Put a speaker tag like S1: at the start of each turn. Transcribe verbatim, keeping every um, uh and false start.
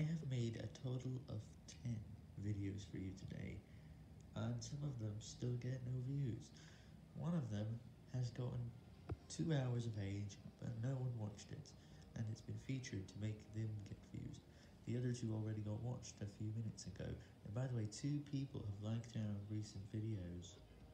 S1: I have made a total of ten videos for you today, and some of them still get no views. One of them has gotten two hours of age, but no one watched it, and it's been featured to make them get views. The other two already got watched a few minutes ago, and by the way, two people have liked our recent videos.